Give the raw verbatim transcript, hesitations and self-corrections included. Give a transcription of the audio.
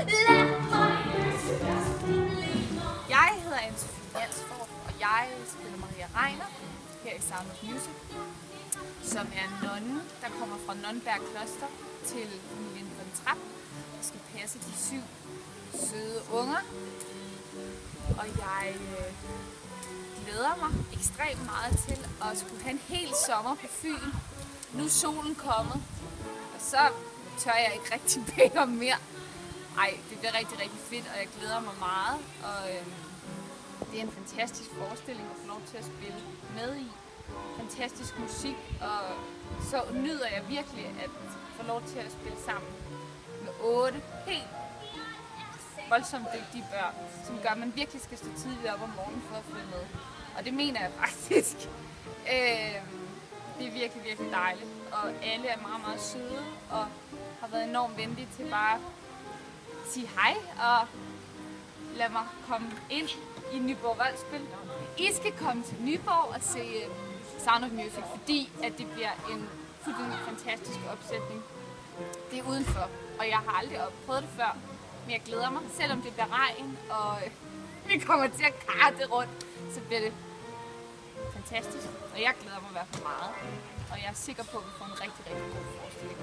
Jeg hedder Anne-Sophie Jansgaard, og jeg spiller Maria Reiner her i Sound of Music, som er en nonne, der kommer fra Nonnenberg Kloster til familien von Trapp og skal passe de syv søde unger. Og jeg øh, glæder mig ekstremt meget til at skulle have en hel sommer på Fyn. Nu er solen kommet, og så tør jeg ikke rigtig bede om mere. Ej, det bliver rigtig, rigtig fedt, og jeg glæder mig meget. Og øh, det er en fantastisk forestilling at få lov til at spille med i. Fantastisk musik, og så nyder jeg virkelig at få lov til at spille sammen med otte helt voldsomt dygtige børn, som gør, at man virkelig skal stå tidligt op om morgenen for at følge med. Og det mener jeg faktisk. Øh, det er virkelig, virkelig dejligt, og alle er meget, meget søde og har været enormt venlige til bare at sige hej og lad mig komme ind i Nyborg Voldspil. I skal komme til Nyborg og se Sound of Music, fordi at det bliver en fuldstændig fantastisk opsætning. Det er udenfor, og jeg har aldrig prøvet det før, men jeg glæder mig. Selvom det bliver regn, og vi kommer til at karte rundt, så bliver det fantastisk. Og jeg glæder mig i hvert fald meget, og jeg er sikker på, at vi får en rigtig, rigtig god forestilling.